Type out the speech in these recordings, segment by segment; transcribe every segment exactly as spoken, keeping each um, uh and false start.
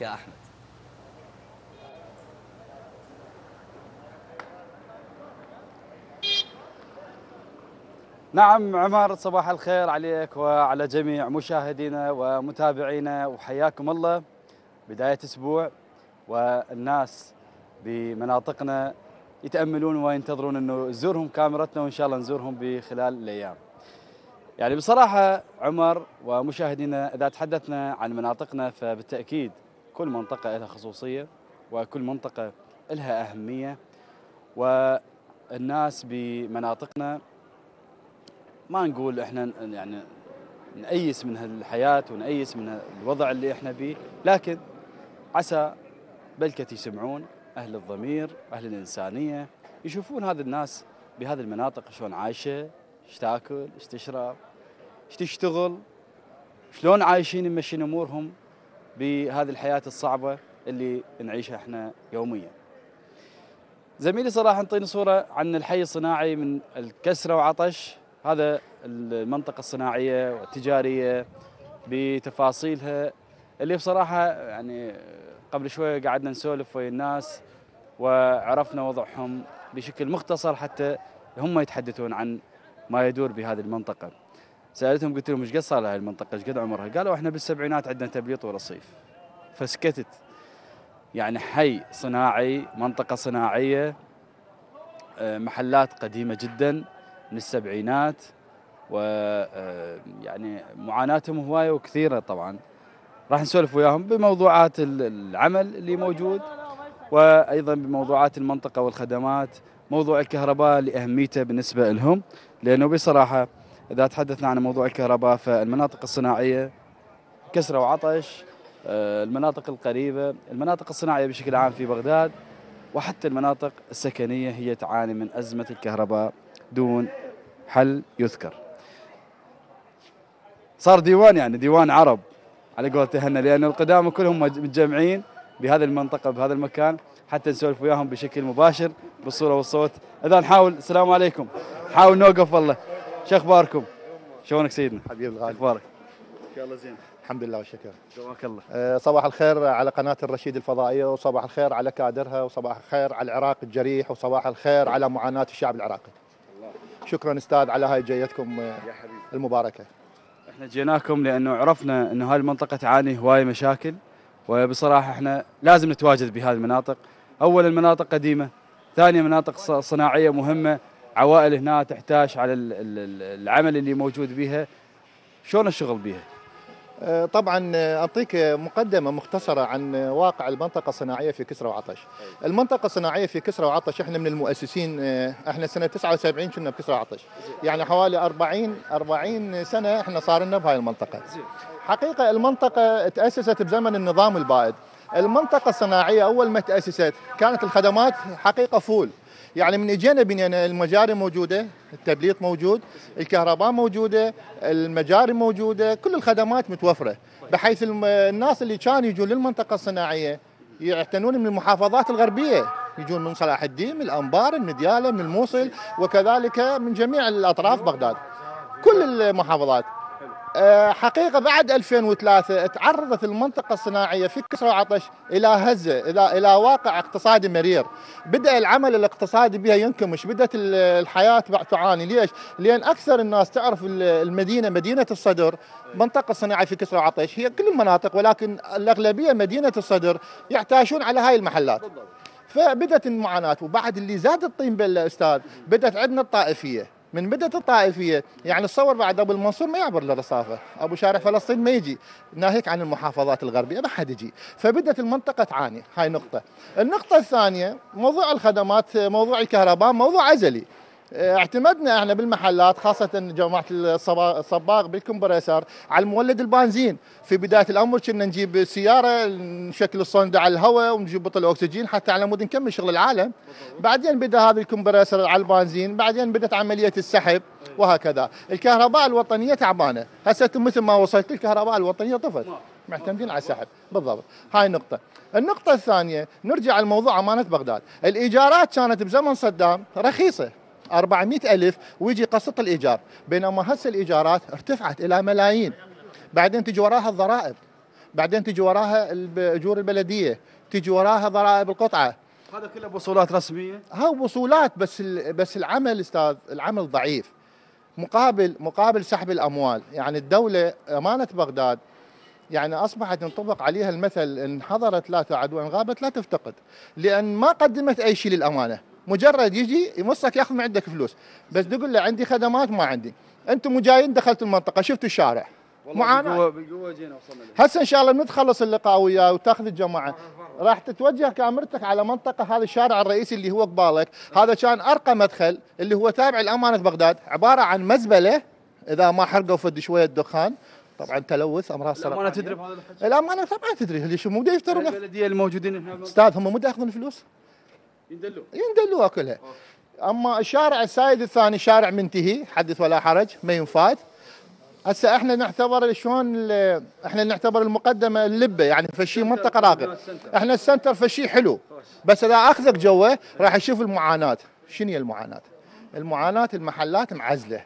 يا أحمد. نعم عمر، صباح الخير عليك وعلى جميع مشاهدينا ومتابعينا، وحياكم الله. بداية أسبوع والناس بمناطقنا يتأملون وينتظرون أنه نزورهم كاميرتنا، وإن شاء الله نزورهم بخلال الأيام. يعني بصراحة عمر ومشاهدينا، إذا تحدثنا عن مناطقنا فبالتأكيد كل منطقة لها خصوصية وكل منطقة لها أهمية، والناس بمناطقنا ما نقول احنا يعني نأيس من هالحياة ونأيس من الوضع اللي احنا فيه، لكن عسى بلكة يسمعون أهل الضمير، أهل الإنسانية، يشوفون هذه الناس بهذه المناطق شلون عايشة، ايش تاكل، ايش تشرب، ايش تشتغل، شلون عايشين يمشين أمورهم بهذه الحياة الصعبة اللي نعيشها احنا يوميا. زميلي صراحة انطيني صورة عن الحي الصناعي من الكسرة وعطش. هذا المنطقة الصناعية والتجارية بتفاصيلها اللي بصراحة يعني قبل شوية قعدنا نسولف ويا الناس وعرفنا وضعهم بشكل مختصر حتى هم يتحدثون عن ما يدور بهذه المنطقة. سألتهم قلت لهم ايش قد صار لها المنطقة، ايش قد عمرها؟ قالوا احنا بالسبعينات عندنا تبليط ورصيف. فسكتت. يعني حي صناعي، منطقة صناعية، محلات قديمة جدا من السبعينات، ويعني معاناتهم هواية وكثيرة. طبعا راح نسولف وياهم بموضوعات العمل اللي موجود، وأيضا بموضوعات المنطقة والخدمات، موضوع الكهرباء لأهميته بالنسبة لهم، لأنه بصراحة إذا تحدثنا عن موضوع الكهرباء فالمناطق الصناعية كسرة وعطش، المناطق القريبة، المناطق الصناعية بشكل عام في بغداد، وحتى المناطق السكنية هي تعاني من أزمة الكهرباء دون حل يذكر. صار ديوان، يعني ديوان عرب على قولة هنا، لأن القدامى كلهم متجمعين بهذه المنطقة بهذا المكان حتى نسولف وياهم بشكل مباشر بالصورة والصوت. إذا نحاول. السلام عليكم. نحاول نوقف. والله شو أخباركم؟ شلونك سيدنا؟ حبيبي الغالي. أخبارك؟ إن شاء الله زين. الحمد لله والشكر. جزاك الله. أه صباح الخير على قناة الرشيد الفضائية، وصباح الخير على كادرها، وصباح الخير على العراق الجريح، وصباح الخير على معاناة الشعب العراقي. الله. شكرا استاذ على هاي جيتكم يا حبيبي المباركة. احنا جيناكم لأنه عرفنا أنه هاي المنطقة تعاني هواية مشاكل، وبصراحة احنا لازم نتواجد بهذه المناطق. أولا المناطق قديمة، ثانيا مناطق صناعية مهمة، عوائل هنا تحتاج على العمل اللي موجود بها. شلون الشغل بها؟ طبعا أعطيك مقدمة مختصرة عن واقع المنطقة الصناعية في كسرى وعطش. المنطقة الصناعية في كسرى وعطش احنا من المؤسسين، احنا سنة تسعة وسبعين كنا بكسرى وعطش، يعني حوالي أربعين أربعين سنة احنا صار لنا بهاي المنطقة. حقيقة المنطقة تأسست بزمن النظام البائد. المنطقة الصناعية أول ما تأسست كانت الخدمات حقيقة فول، يعني من اجينا بنينا المجاري موجوده، التبليط موجود، الكهرباء موجوده، المجاري موجوده، كل الخدمات متوفره، بحيث الناس اللي كانوا يجون للمنطقه الصناعيه يعتنون من المحافظات الغربيه، يجون من صلاح الدين، من الانبار، من دياله، من الموصل، وكذلك من جميع الاطراف بغداد، كل المحافظات. حقيقة بعد ألفين وثلاثة تعرضت المنطقة الصناعية في كسرى وعطش إلى هزة، إلى إلى واقع اقتصادي مرير. بدأ العمل الاقتصادي بها ينكمش، بدأت الحياة تعاني. ليش؟ لأن أكثر الناس تعرف المدينة مدينة الصدر، منطقة صناعية في كسرى وعطش هي كل المناطق، ولكن الأغلبية مدينة الصدر يحتاجون على هاي المحلات. فبدأت المعاناة، وبعد اللي زاد الطين بلة أستاذ بدأت عندنا الطائفية. من بدأت الطائفية يعني تصور بعد أبو المنصور ما يعبر للرصافة، أبو شارع فلسطين ما يجي، ناهيك عن المحافظات الغربية ما حد يجي، فبدأت المنطقة تعاني. هاي نقطة. النقطة الثانية موضوع الخدمات، موضوع الكهرباء موضوع أزلي. اعتمدنا احنا بالمحلات خاصة جماعة الصباغ بالكمبريسر على المولد البنزين. في بداية الأمر كنا نجيب سيارة نشكل الصندة على الهواء ونجيب بطل أكسجين حتى على مود نكمل شغل العالم. بعدين بدأ هذا الكمبريسر على البنزين، بعدين بدأت عملية السحب وهكذا. الكهرباء الوطنية تعبانة، هسه مثل ما وصلت الكهرباء الوطنية طفت، معتمدين على السحب بالضبط. هاي نقطة. النقطة الثانية نرجع لموضوع أمانة بغداد. الإيجارات كانت بزمن صدام رخيصة، أربعمئة ألف ويجي قسط الإيجار، بينما هسه الإيجارات ارتفعت إلى ملايين. بعدين تجي وراها الضرائب، بعدين تجي وراها الب- اجور البلديه، تجي وراها ضرائب القطعه. هذا كله بوصولات رسميه. هاو وصولات، بس ال- بس العمل استاذ، العمل ضعيف مقابل مقابل سحب الاموال. يعني الدوله امانه بغداد يعني اصبحت ينطبق عليها المثل ان حضرت لا تعد وان غابت لا تفتقد، لان ما قدمت اي شيء للامانه، مجرد يجي يمصك ياخذ من عندك فلوس، بس تقول له عندي خدمات ما عندي. انتم جايين دخلتوا المنطقه شفتوا الشارع معاناه. بالقوه بالقوه جينا وصلنا له. هسه ان شاء الله بنتخلص اللقاء وياه وتاخذ الجماعه، راح تتوجه كاميرتك على منطقه، هذا الشارع الرئيسي اللي هو قبالك، هذا كان ارقى مدخل اللي هو تابع لامانه بغداد، عباره عن مزبله اذا ما حرقوا فد شويه دخان، طبعا تلوث امراض سرطانيه. الامانه تدري بهذا الحكي؟ الامانه طبعا تدري، اللي شو مو بده يفترون. البلديه الموجودين هنا استاذ هم مو دا ياخذون فلوس؟ يندلوا يندلوها كلها. اما الشارع السايد الثاني شارع منتهي، حدث ولا حرج، ما ينفات. هسه احنا نعتبر شلون ال- احنا نعتبر المقدمه اللبه، يعني فشي منطقه راقيه. احنا السنتر فشي حلو، بس اذا اخذك جوه راح يشوف المعاناه. شنو هي المعاناه؟ المعاناه المحلات معزله،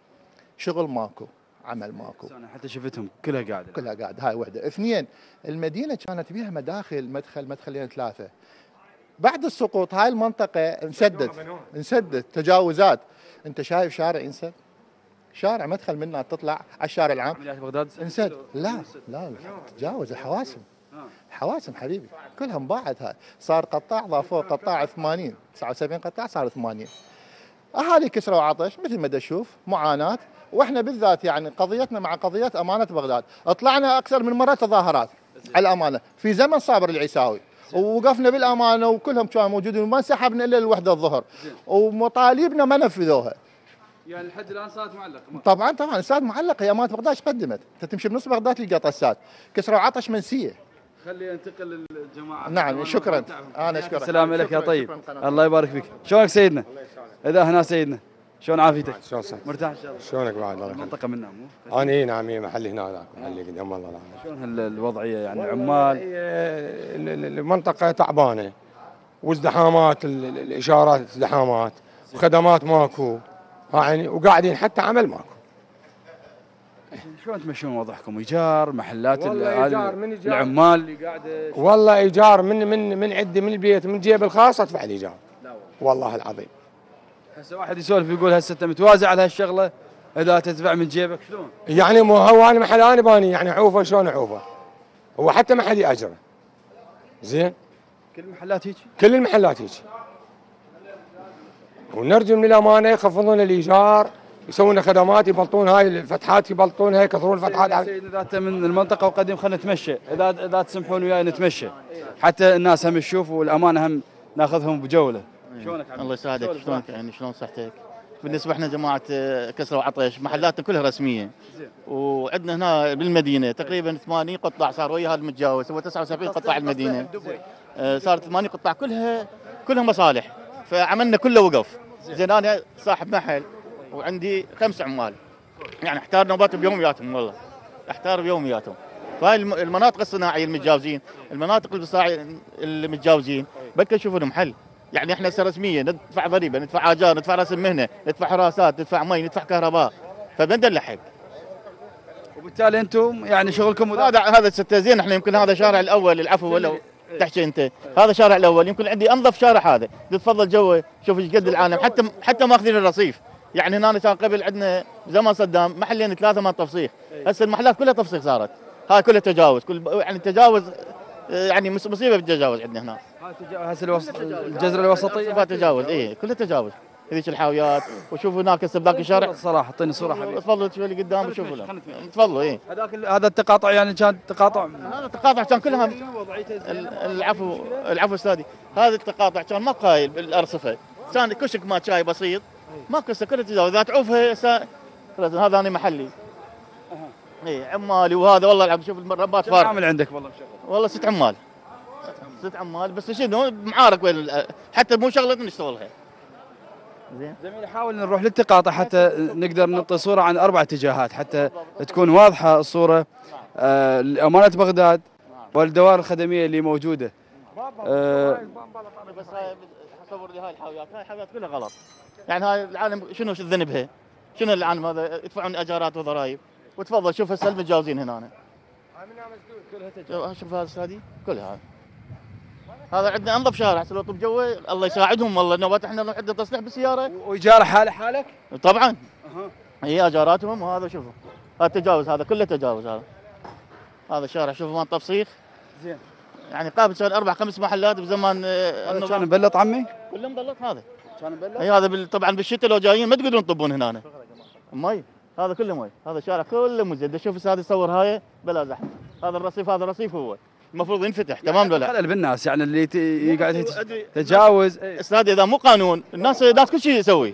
شغل ماكو، عمل ماكو، انا حتى شفتهم كلها قاعده كلها قاعده. هاي وحده. اثنين، المدينه كانت بيها مداخل، مدخل مدخلين ثلاثه. بعد السقوط هاي المنطقه انسدت، انسدت تجاوزات. انت شايف شارع ينسد؟ شارع مدخل منه تطلع على الشارع العام عمليات بغداد انسد. لا لا تجاوز الحواسم، الحواسم حبيبي كلها انباعت. هاي صار قطاع، ضافوه قطاع ثمانين، تسعة وسبعين قطاع صار ثمانين. اهالي كسرى وعطش مثل ما تشوف معاناه. واحنا بالذات يعني قضيتنا مع قضيه امانه بغداد، طلعنا اكثر من مره تظاهرات على الامانه في زمن صابر العيساوي، ووقفنا بالامانه وكلهم كانوا موجودين وما انسحبنا الا الوحده الظهر، ومطالبنا ما نفذوها. يعني لحد الان صارت معلقه. طبعا طبعا الساد معلقه. هي امانه بغداد ايش قدمت؟ انت تمشي بنص بغداد تلقى طسات، كسرى وعطش منسيه. خلي انتقل للجماعه. نعم شكرا، انا اشكرك. السلام لك يا طيب، الله يبارك فيك. شلونك سيدنا؟ اذا هنا سيدنا شلون عافيتك؟ شلون صحتك؟ مرتاح ان شاء الله. شلونك بعد الله يخليك؟ المنطقه منا مو؟ انا اي نعم إي محلي هنا ذاك محلي قدام الله نعم. شلون هال- الوضعيه يعني عمال؟ ال- ال- المنطقه تعبانه وازدحامات، ال- ال- الاشارات ازدحامات وخدمات ماكو، يعني وقاعدين حتى عمل ماكو. شلون تمشون وضعكم؟ ايجار محلات والله ال- إيجار، من إيجار؟ العمال اللي قاعده. والله ايجار من من من عندي من البيت من جيب الخاص ادفع الايجار. لا والله العظيم. هسه واحد يسولف يقول هسه انت متوازع على هالشغله اذا تدفع من جيبك شلون؟ يعني مو هو انا محل انا باني يعني عوفه شلون عوفه؟ هو حتى محلي اجره. زين؟ كل المحلات هيك؟ كل المحلات هيك. ونرجو من الامانه يخفضون الايجار، يسوون لنا خدمات، يبلطون هاي الفتحات، يبلطونها يكثرون الفتحات. يا سيدنا اذا انت من المنطقه وقديم خلينا نتمشى، اذا اذا تسمحون وياي نتمشى حتى الناس هم تشوف والامانه هم ناخذهم بجوله. شلونك عبد الله يسعدك، سولف شلونك معك. يعني شلون صحتك؟ بالنسبه احنا جماعه آه، كسرى وعطش محلاتنا كلها رسميه، وعندنا هنا بالمدينه تقريبا ثمانين قطاع صار ويا هذا المتجاوز، هو تسعة وسبعين قطاع المدينه آه، صارت ثمانين قطاع كلها كلها مصالح، فعملنا كله وقف. زين انا صاحب محل وعندي خمس عمال، يعني احتار نوبات بيومياتهم، والله احتار بيومياتهم. فهاي الم- المناطق الصناعيه المتجاوزين، المناطق الصناعيه المتجاوزين بدك تشوفوا لهم حل. يعني احنا هسه رسميا ندفع ضريبه، ندفع اجار، ندفع راس المهنه، ندفع حراسات، ندفع مي، ندفع كهرباء، فبندلع وبالتالي انتم يعني شغلكم هذا هذا ستة زين. احنا يمكن هذا الشارع الاول، العفو ولا تحكي انت، هذا الشارع الاول يمكن عندي انظف شارع هذا. تتفضل جوه شوف ايش قد العالم، حتى حتى ماخذين الرصيف. يعني هنا كان قبل عندنا زمان صدام محلين ثلاثه ما تفصيخ، هسه المحلات كلها تفصيخ صارت، هاي كلها تجاوز، كل يعني تجاوز، آه، يعني مص- مصيبه بالتجاوز عندنا هنا. هسه الوسط الجزره الوسطيه صفات تجاوز، اي كلها تجاوز. هذيك الحاويات وشوف هناك هسه بذاك الشارع. الصراحه اعطيني صوره حبيبي. تفضلوا شوي اللي قدام وشوفوا خلنا لهم. نتمشى. تفضلوا اي. هذاك ال- هذا التقاطع يعني كان تقاطع هذا التقاطع كان كلها ال- العفو العفو استاذي، هذا التقاطع كان ماكو هاي الارصفه، كان كشك ما شاي بسيط، ماكو هسه كلها تجاوز. اذا تعوفها هسه خلاص هذا انا محلي. اي عمالي وهذا والله العظيم شوف المربات كم فارغ. عامل عندك والله مشغل؟ والله ست عمال، ست عمال بس شنو معارك وين ال- حتى مو شغله نشتغلها. زين زميلي حاول نروح للتقاطع حتى نقدر نعطي صوره عن اربع اتجاهات حتى تكون واضحه الصوره آه لامانه بغداد والدوائر الخدميه اللي موجوده. آه بس هاي تصور لي هاي الحاويات، هاي الحاويات كلها غلط. يعني هاي العالم شنو ذنبها؟ شنو العالم هذا يدفعون اجارات وضرائب؟ وتفضل شوف هسه المتجاوزين هنا. شوف هذا استادي كلها هذا عندنا انظف شارع سلوط بجوه الله يساعدهم والله نوبات احنا نروح عند تصليح بالسياره وايجاره حاله حالك؟ طبعا اها هي اجاراتهم وهذا شوفوا هذا تجاوز هذا كله تجاوز هذا هذا الشارع شوفوا مال تفسيخ زين يعني قابل سوى اربع خمس محلات بزمان هذا كان مبلط عمي؟ كله مبلط هذا كان مبلط؟ اي هذا بال... طبعا بالشتاء لو جايين ما تقدرون تطبون هنا مي هذا كله مي هذا الشارع كله مزيد شوف استاذ يصور هاي بلا زحمه هذا الرصيف هذا الرصيف هو المفروض ينفتح تمام ولا لا؟ خلل بالناس يعني اللي ت- يقعد تجاوز استاذ اذا مو قانون الناس الناس كل شيء يسوي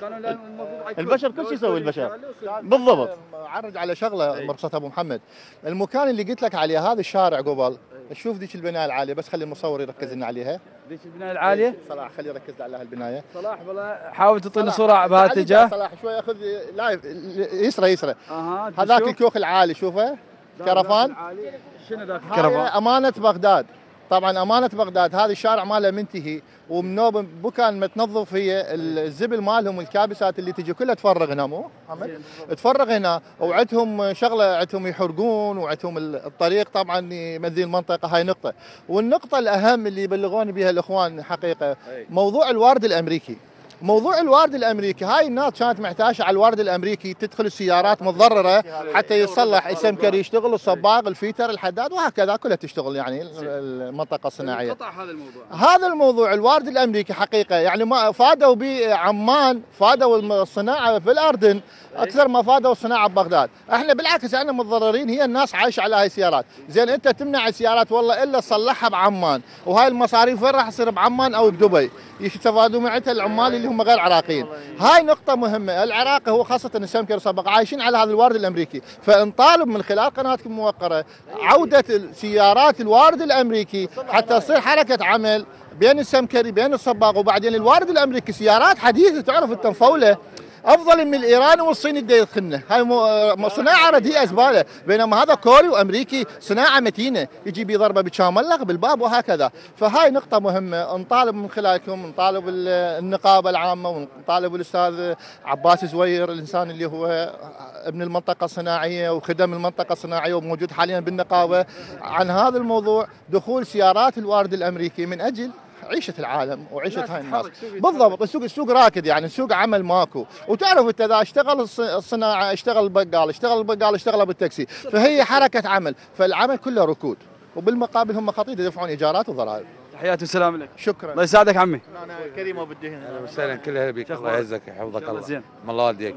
البشر كل شيء يسوي البشر بالضبط. عرج على شغله مرصت ابو محمد المكان اللي قلت لك عليه هذا الشارع قبل شوف ذيك البنايه العاليه بس خلي المصور يركز لنا عليها ذيك البنايه العاليه صلاح خلي يركز على هالبنايه صلاح والله حاول تعطيني صوره بهالاتجاه صلاح شوي اخذ لايف يسرى يسرى اها هذاك الكوخ العالي شوفه كرفان شنو ذاك هاي الكرفان؟ امانه بغداد طبعا امانه بغداد هذا الشارع ماله منتهي ومنوب بكان متنظف هي الزبل مالهم والكابسات اللي تجي كلها تفرغ هنا مو محمد تفرغ هنا وعندهم شغله عندهم يحرقون وعندهم الطريق طبعا يمذي المنطقه هاي نقطه والنقطه الاهم اللي يبلغون بها الاخوان حقيقه موضوع الوارد الامريكي موضوع الوارد الامريكي هاي الناس كانت محتاجه على الوارد الامريكي تدخل السيارات متضرره حتى يصلح السمكر يشتغل الصباغ الفيتر الحداد وهكذا كلها تشتغل يعني المنطقه الصناعيه. قطع هذا الموضوع هذا الموضوع الوارد الامريكي حقيقه يعني ما فادوا بعمان فادوا الصناعه في الاردن اكثر ما فادوا الصناعه ببغداد، احنا بالعكس احنا متضررين هي الناس عايشه على هاي السيارات، زين انت تمنع السيارات والله الا تصلحها بعمان وهاي المصاريف وين راح تصير بعمان او بدبي؟ يستفادوا معتها العمال اللي هم غير عراقيين، هاي نقطة مهمة، العراق هو خاصة السمكر صبغ عايشين على هذا الوارد الامريكي، فنطالب من خلال قناتكم الموقرة عودة السيارات الوارد الامريكي حتى تصير حركة عمل بين السمكري بين الصباغ وبعدين الوارد الامريكي سيارات حديثة تعرف انت مفولة افضل من الايراني والصيني اللي يدخلنا، هاي مو صناعه رديئه زباله، بينما هذا كوري وامريكي صناعه متينه، يجي بضربه بشاملق بالباب وهكذا، فهاي نقطه مهمه نطالب من خلالكم نطالب النقابه العامه ونطالب الاستاذ عباس زوير الانسان اللي هو ابن المنطقه الصناعيه وخدم المنطقه الصناعيه وموجود حاليا بالنقابه عن هذا الموضوع دخول سيارات الوارد الامريكي من اجل عيشة العالم وعيشة هاي الناس بالضبط. السوق السوق راكد يعني السوق عمل ماكو، وتعرف انت اذا اشتغل الصناعه اشتغل البقال اشتغل البقال اشتغل بالتاكسي، فهي حركه عمل، فالعمل كله ركود وبالمقابل هم خطيط يدفعون ايجارات وضرائب. تحياتي وسلام لك. شكرا. الله يسعدك عمي. انا كريم ابو الدهن. اهلا وسهلا كلها بك الله يعزك يحفظك الله. زين. الله والديك.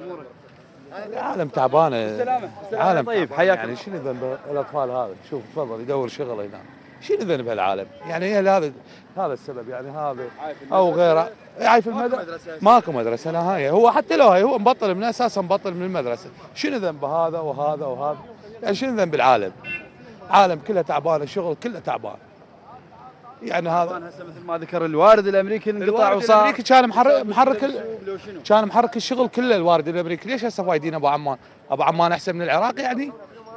العالم تعبانه. السلامة. العالم طيب حياك يعني شنو ذنب الاطفال هذا؟ شوف تفضل يدور شغل هنا. شنو ذنب هالعالم؟ يعني هي هذا هذا السبب يعني هذا او غيره عايف المدرسه ماكو مدرسه نهائيه، هو حتى لو هي هو مبطل من اساسا مبطل من المدرسه، شنو ذنب هذا وهذا وهذا؟ يعني شنو ذنب العالم؟ عالم كله تعبان الشغل كله تعبان. يعني هذا هسه مثل ما ذكر الوارد الامريكي انقطع الوارد وصار الامريكي كان محرك محرك ال... كان محرك الشغل كله الوارد الامريكي، ليش هسه فايدين ابو عمان؟ ابو عمان احسن من العراق يعني؟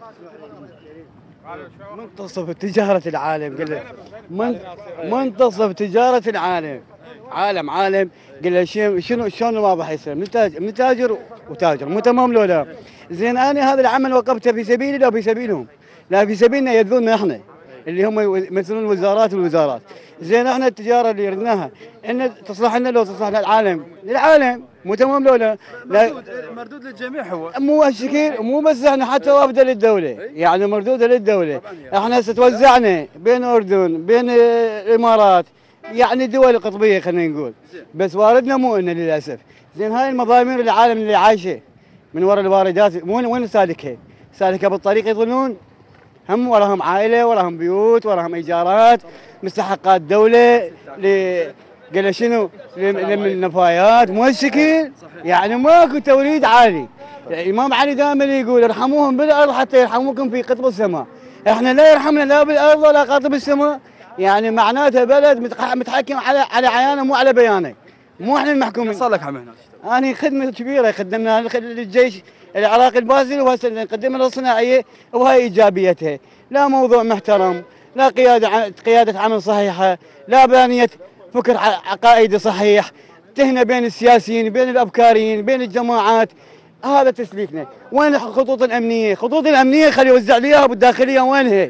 منتصف تجارة العالم قل من منتصف تجارة العالم عالم عالم قل له شنو شنو شلون الواضح يصير من تاجر من تاجر وتاجر مو تمام لو لا؟ زين انا هذا العمل وقفته في سبيلي لا في سبيلهم؟ لا في سبيلنا يذلوننا احنا اللي هم يمثلون الوزارات والوزارات. زين احنا التجاره اللي ردناها ان تصلح لنا لو تصلح للعالم للعالم مو تمام لو لا؟ مردود مردود للجميع هو مو هالشكل مو بس احنا حتى وافده للدوله يعني مردوده للدوله. احنا هسه توزعنا بين الاردن بين الامارات يعني دول قطبيه خلينا نقول، بس واردنا مو إلنا للاسف. زين هاي المضامير العالم اللي عايشه من وراء الواردات وين وين سالكها؟ سالكها بالطريق يظلون هم وراهم عائله وراهم بيوت وراهم ايجارات مستحقات دوله ل قال شنو من النفايات مو هالشكل يعني ماكو توريد عالي. الامام علي دائما يقول ارحموهم بالارض حتى يرحموكم في قطب السماء، احنا لا يرحمنا لا بالارض ولا قطب السماء، يعني معناتها بلد متحكم على على عيانه مو على بيانه، مو احنا المحكومين. صار لك عم هنا؟ انا خدمه كبيره قدمناها للجيش العراقي البازل وهسه نقدمها للصناعيه وهي ايجابيتها، لا موضوع محترم، لا قياده قياده عمل صحيحه، لا بانيه فكر عقائدي صحيح، تهنى بين السياسيين بين الافكاريين بين الجماعات، هذا تسليكنا. وين الخطوط الامنيه؟ خطوط الامنيه خلي يوزع لي اياها بالداخليه وين هي؟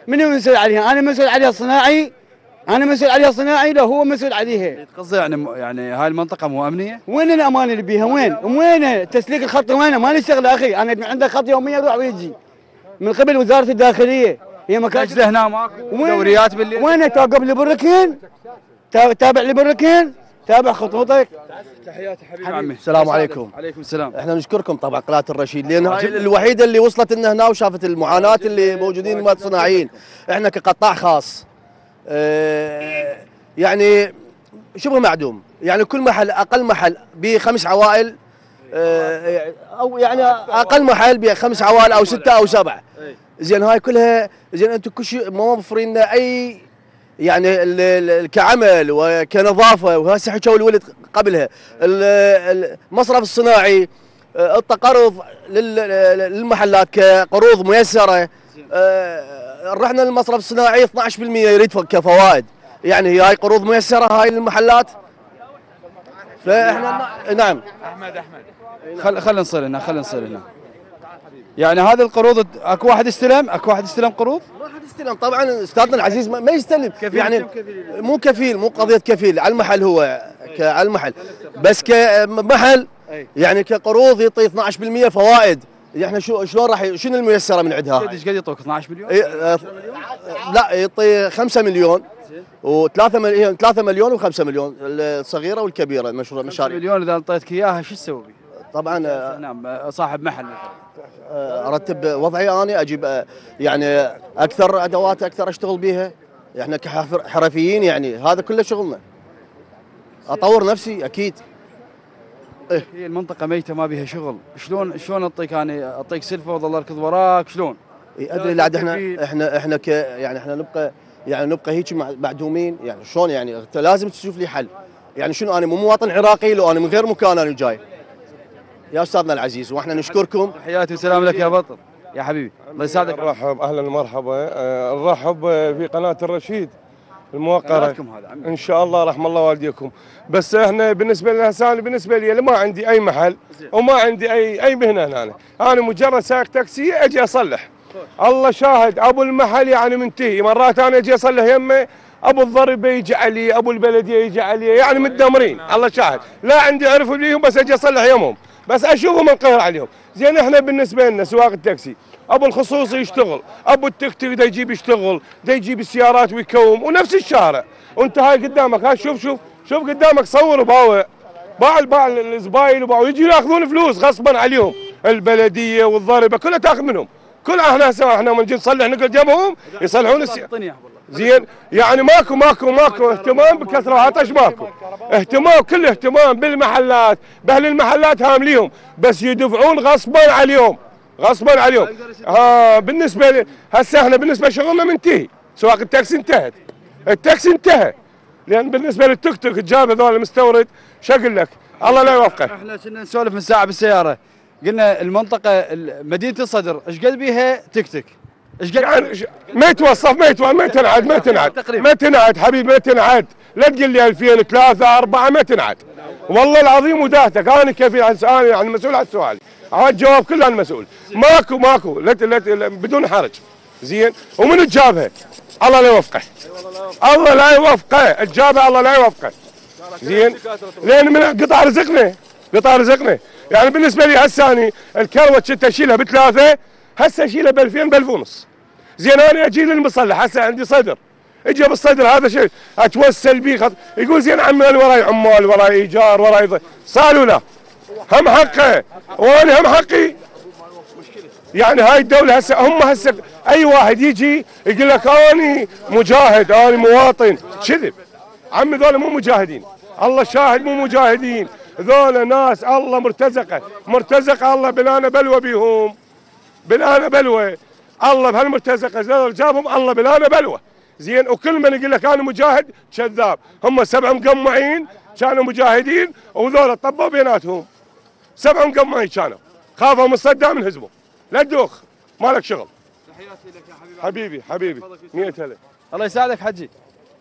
من هو مسؤول عليها؟ انا مسؤول عليها صناعي، انا مسؤول عليها صناعي، لا هو مسؤول عليها. قصدي يعني يعني هاي المنطقه مو امنيه؟ وين الامان اللي بيها؟ وين؟ وين تسليك الخط؟ وين؟ ما نشتغل اخي، انا عندي خط يوميا يروح ويجي من قبل وزاره الداخليه. هي مكان اجل هنا ماكو دوريات بالليل؟ وين توقف لي بالركن؟ تابع لي بالركن؟ تابع خطوطك. تحياتي حبيبي عمي. السلام عليكم. عليكم السلام. احنا نشكركم طبعا قناه الرشيد، لان هاي الوحيده اللي وصلت لنا هنا وشافت المعاناه اللي موجودين الصناعيين. احنا كقطاع خاص اه يعني شبه معدوم، يعني كل محل اقل محل بخمس عوائل اه او يعني اقل محل بخمس عوائل او سته او سبع. زين هاي كلها زين انتم كل شيء ما موفرين لنا اي يعني كعمل وكنظافه، وهسه حكوا الولد قبلها المصرف الصناعي اعطى قرض للمحلات كقروض ميسره. رحنا للمصرف الصناعي اثنعش بالمئة يريد كفوائد، يعني هاي قروض ميسره هاي للمحلات. فاحنا نعم احمد احمد خل خلينا نصير هنا خلينا نصير هنا. يعني هذه القروض اكو واحد استلم اكو واحد استلم قروض؟ ما حد استلم طبعا، استاذنا العزيز ما يستلم يعني مو كفيل، مو قضيه كفيل على المحل، هو على المحل بس كمحل يعني كقروض يعطي اثنعش بالمئة فوائد. احنا شو شلون راح شنو الميسره من عندها؟ ايش قد يعطوك اثنعش مليون؟ لا يعطي خمسة مليون وثلاثة مليون ثلاثة مليون وخمسة مليون الصغيره والكبيره المشروع مشاريع. مليون اذا اعطيتك اياها شو تسوي بيه؟ طبعا نعم صاحب محل ارتب وضعي انا، اجيب يعني اكثر ادوات اكثر اشتغل بيها، احنا كحرفيين يعني هذا كله شغلنا. اطور نفسي اكيد. إيه؟ هي المنطقه ميته ما بيها شغل، شلون شلون اعطيك انا اعطيك سلفه واظل اركض وراك شلون؟ ادري لا احنا احنا احنا ك يعني احنا نبقى يعني نبقى هيك معدومين، يعني شلون يعني انت لازم تشوف لي حل. يعني شنو انا مو مواطن عراقي لو انا من غير مكان انا جاي. يا استاذنا العزيز واحنا نشكركم. تحياتي وسلام لك يا بطل يا حبيبي، الله يسعدك. نرحب اهلا ومرحبا، نرحب في قناه الرشيد الموقره ان شاء الله رحم الله والديكم. بس احنا بالنسبه لنا هسه بالنسبه لي ما عندي اي محل وما عندي اي اي مهنه هنا، انا مجرد سائق تاكسي اجي اصلح. الله شاهد ابو المحل يعني منتهي، مرات انا اجي اصلح يمه ابو الضربه يجي علي، ابو البلديه يجي علي، يعني متدمرين. الله شاهد لا عندي عرف ليهم بس اجي اصلح يمهم، بس اشوفهم انقهر عليهم. زين احنا بالنسبه لنا سواق التاكسي ابو الخصوصي يشتغل، ابو التيك توك دا يجيب يشتغل، دا يجيب السيارات ويكوم، ونفس الشارع. وانت هاي قدامك هاي شوف شوف شوف قدامك صور وباوع باع باع الزباين وباعوا يجي ياخذون فلوس غصبا عليهم، البلديه والضربه كلها تاخذ منهم. كل احنا هسه احنا من نجي نصلح نقعد جنبهم يصلحون السيارات. زين يعني ماكو ماكو ماكو اهتمام بكثره عطش، ماكو اهتمام، كل اهتمام بالمحلات، باهل المحلات هامليهم بس يدفعون غصبا عليهم غصبا عليهم. ها بالنسبه لي هسه احنا بالنسبه لشغلنا منتهي، سواق التاكسي انتهت، التاكسي انتهى، لان بالنسبه للتوك توك الجاب هذول المستورد شو اقول لك الله لا يوفقه. احنا كنا نسولف من ساعه بالسياره قلنا المنطقه مدينه الصدر ايش قد بيها تيك توك؟ ايش قد يعني ما يتوصف ما يتوصف ما تنعد ما تنعد ما تنعد حبيبي ما تنعد، لا تقول لي ألفين ثلاثة أربعة ما تنعد والله العظيم وداهتك. انا كفيل عن انا يعني مسؤول عن السؤال، هذا الجواب كله انا مسؤول. ماكو ماكو لا لا بدون حرج. زين ومن جابها؟ الله لا يوفقه، الله لا يوفقه، جابها الله لا يوفقه. زين لان من قطع رزقنا قطع رزقنا. يعني بالنسبه لي هسه اني الكروت كنت اشيلها بثلاثه، هسه اشيلها ب ألفين ب ألف ونص. زين انا اجي للمصلح هسه عندي صدر، اجي بالصدر هذا شيء اتوسل به خط... يقول زين عمي انا وراي عمال وراي ايجار وراي ضي. صار لا هم حقه وانا هم حقي. يعني هاي الدوله هسه هم هسه اي واحد يجي يقول لك اني مجاهد اني مواطن، كذب عمي ذولا مو مجاهدين، الله شاهد مو مجاهدين، ذولا ناس الله مرتزقه مرتزقه الله بلانا بلوى بيهم بلانا بلوى الله بهالمرتزقه ذول جابهم الله بلانا بلوى. زين وكل من يقول لك انا مجاهد كذاب، هم سبع مقمعين كانوا مجاهدين وذولا طبوا بيناتهم، سبع مقمعين كانوا خافوا من صدام انهزموا. لا تدوخ مالك شغل. تحياتي لك يا حبيبي. حبيبي حبيبي مية هلا. الله يساعدك حجي.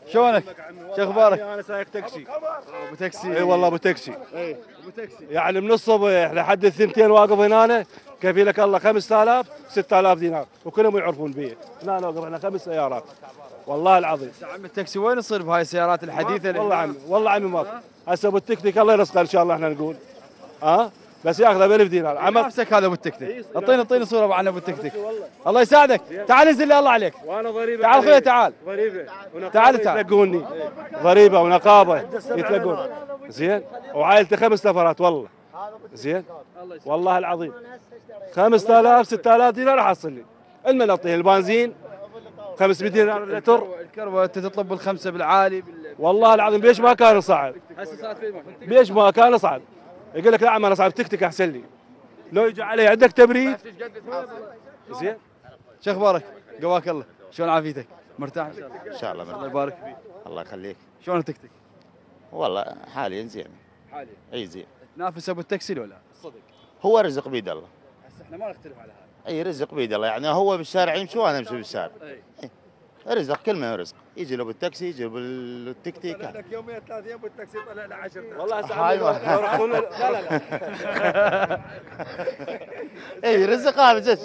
شلونك؟ شو اخبارك؟ انا سايق تاكسي. ابو تاكسي. اي والله ابو تاكسي. اي ابو تاكسي. يعني من الصبح لحد الثنتين واقف هنا، كفي لك الله خمسة آلاف ستة آلاف دينار، وكلهم يعرفون بي. هنا واقف احنا خمس سيارات. والله العظيم. عم التاكسي وين يصير بهاي السيارات الحديثه؟ والله عمي والله عمي ما هسه ابو التكتك الله يرزقه ان شاء الله احنا نقول. ها؟ بس ياخذه ب ألف دينار. عمل نفسك هذا ابو التكتك. اعطيني اعطيني صوره عن ابو التكتك. الله يساعدك. تعال انزل لي الله عليك. وانا ضريبه. تعال اخويا تعال. ضريبه. تعال تعال. يتلقوني. ضريبه ونقابه يتلقون. زين؟ وعائلتي خمس نفرات والله. زين؟ والله العظيم. خمسة آلاف ستة آلاف دينار احصل لي. المنطقه البنزين خمسمية دينار لتر. الكربه انت تطلب بالخمسه بالعالي بال... والله العظيم بيش ما كان صعب. هسه صارت في بيش ما كان صعب. يقول لك لا عم انا صعب تكتك احسن لي. لو يجي علي عندك تبريد. زين؟ شو اخبارك؟ قواك الله، شلون عافيتك؟ مرتاح ان شاء الله؟ ان شاء الله مرتاح. الله يبارك فيك. الله يخليك. شلون تكتك؟ والله حاليا زين. حاليا. اي زين. تنافس ابو التاكسي ولا؟ صدق. هو رزق بيد الله. هسه احنا ما نختلف على هذا. اي رزق بيد الله، يعني هو بالشارع يمشي وانا امشي بالشارع. اي. رزق كل ما رزق، يجي له بالتاكسي يجي له بالتكتيك. طلع لك يومين ثلاث ايام بالتاكسي طلع له عشرة. والله هاي لو رحتوا لا لا لا. اي رزق هذا.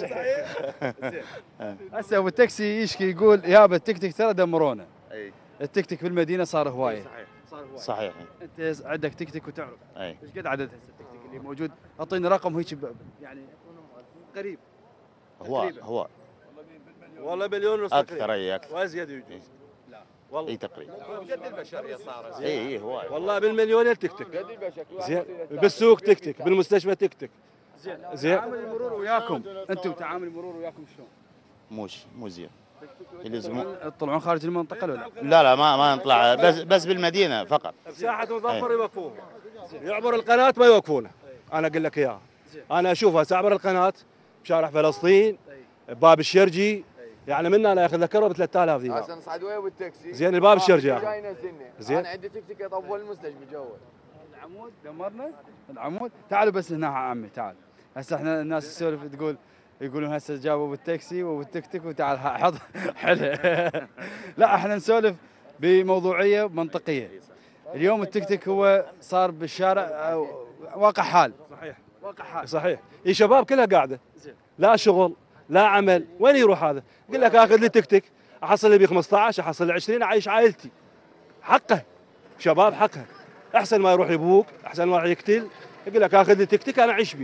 هسه ابو التاكسي يشكي يقول يابا التكتك ترى دمرونا. اي التكتك في المدينه صار هوايه. صحيح صار هوايه. صحيح. انت عندك تكتك وتعرف. اي ايش قد عدد هسه التكتك اللي موجود؟ اعطيني رقم هيك يعني قريب. هو هو والله مليون ونص اكثر. اي اكثر وازيد يجوز. لا والله اي تقريبا. قد البشريه صارت. اي اي هواي والله بالمليون تكتك. زين بالسوق تكتك، بالمستشفى تكتك. زين زين. تعامل المرور وياكم انتم تعامل المرور وياكم شلون؟ موش مو زين. يلزمون تطلعون خارج المنطقه ولا لا؟ لا لا ما ما نطلع، بس بس بالمدينه فقط. ساحة مظفر يوقفوه. يعبر القناه ما يوقفونه. انا اقول لك اياها. انا اشوفها ساعبر القناه بشارع فلسطين باب الشرجي، يعني منا انا ياخذ له كرة ب ثلاثة آلاف دينار. هسه نصعد وياه بالتاكسي. زين الباب الشرجي ياخذ. زين انا عندي تك تك يطول المستشفى جوا. العمود دمرنا العمود. تعالوا بس هنا عمي تعال. هسه احنا الناس تسولف تقول يقولون هسه جابوا بالتاكسي وبالتك وتعال حط حلو. لا احنا نسولف بموضوعيه منطقيه. اليوم التكتك هو صار بالشارع واقع حال. صحيح واقع حال. صحيح. اي شباب كلها قاعده. لا شغل لا عمل، وين يروح هذا؟ يقول لك اخذ لي تكتك احصل لي ب خمسطعش احصل لي عشرين اعيش عائلتي. حقه شباب حقه. احسن ما يروح يبوق، احسن ما يروح يقتل، يقول لك اخذ لي تكتك انا اعيش بيه.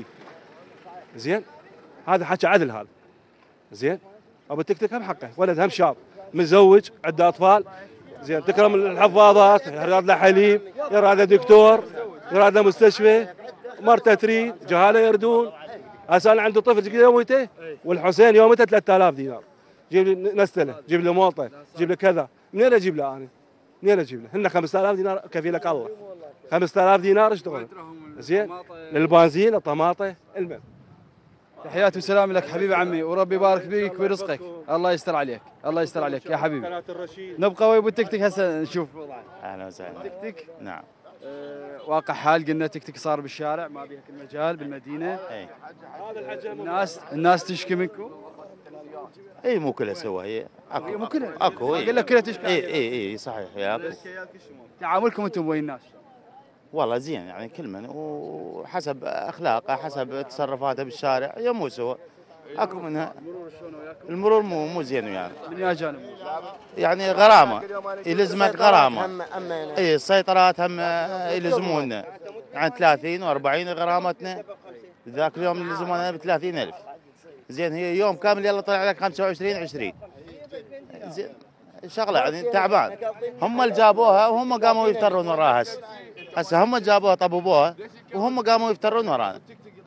زين؟ هذا حكي عدل هذا. زين؟ ابو التكتك هم حقه، ولد هم شاب، متزوج، عنده اطفال. زين تكرم الحفاضات، يراد له حليب، يراد له دكتور، يراد له مستشفى، مرته تريد، جهاله يردون. هسه انا عنده طفل تقول يوميته والحسين يوميته ثلاثة آلاف دينار. جيب لي نستله، جيب لي موطه، جيب لي كذا، منين اجيب له انا؟ منين اجيب له؟ هن خمسة آلاف دينار كفي لك الله. خمسة آلاف دينار اشتغل. زين؟ للبنزين، الطماطه، الماء. تحياتي وسلام لك حبيبي عمي، وربي يبارك فيك ويرزقك، الله يستر عليك، الله يستر عليك يا حبيبي. نبقى ويا ابو التكتك هسه نشوف وضعه. اهلا وسهلا. التكتك نعم. أه واقع حال قلنا تكتك صار بالشارع ما بيها كل مجال بالمدينه. اي الناس الناس تشكي منكم. اي مو كلها سوا هي اكو مو كلها اكو اقول لك كلها تشكي. اي اي اي صحيح يا اكو. تعاملكم انتم ويا الناس والله زين، يعني كل من وحسب اخلاقه حسب تصرفاته بالشارع هي مو سوا. اكو منها المرور مو مو زين ويانا. من يا جانب يعني غرامه يلزمك غرامه. اي السيطرات هم يلزمونا يعني ثلاثين وأربعين غرامتنا. ذاك اليوم يلزمونا ب ثلاثين ألف. زين هي يوم كامل يلا طلع لك خمسة وعشرين عشرين. زين شغله يعني تعبان. هم اللي جابوها وهم قاموا يفترون وراها. هسه هسه هم جابوها طببوها وهم قاموا يفترون ورانا.